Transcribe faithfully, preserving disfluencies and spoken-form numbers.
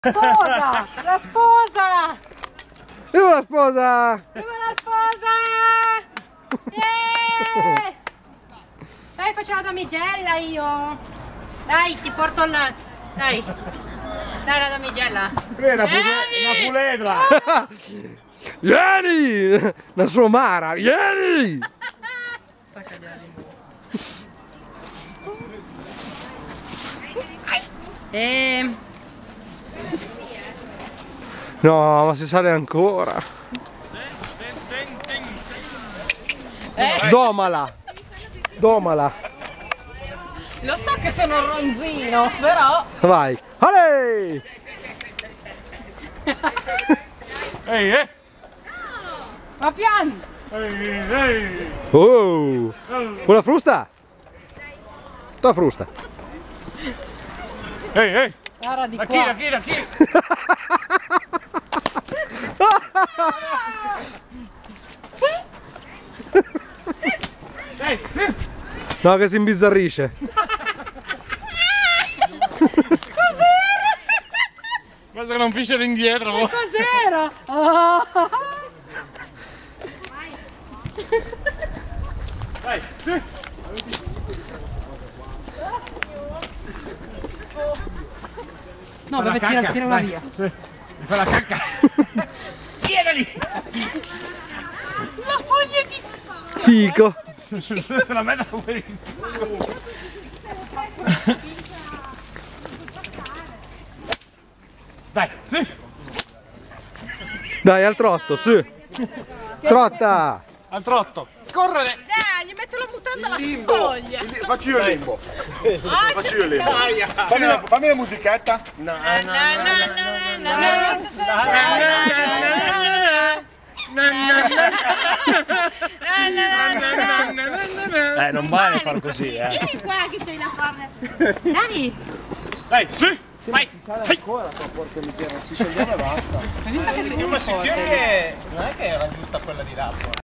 Sposa! La sposa! Viva la sposa! Viva la sposa! Yeah! Dai, faccio la damigella io! Dai, ti porto il... Dai! Dai la damigella! È una, una puledra! Vieni! La sua Mara, vieni! Ehm... No, ma si sale ancora. Eh. Domala! Domala! Lo so che sono un ronzino, però... Vai! Ale! Ehi, eh! Ma piano! Ehi, ehi! Oh! Quella frusta? Tua frusta! Ehi, ehi! Guarda di Da chi, qua! da chi, da chi? Ehi, sì! No, che si imbizzarrisce! Basta che non fisce indietro! Cos'era? Oh. Dai, sì! No, deve tirare, tirala via. Sì. Mi fa la cacca! Tienali! La foglia di... Fico! Te la metto per il culo! Dai, sì! Dai, al trotto, su! Trotta! Al trotto! Correre! Dai, gli metto la mutanda alla foglia! Faccio io il limbo. Faccio io il limbo. Fammi la, fammi la musichetta. No, Eh, non vale far così, eh! Vieni qua che c'hai la corda! Dai! Dai, sì! Vai! Ancora porca miseria, non si sceglieva e basta. Hai visto che Ma sì, che non è che era giusta quella di là.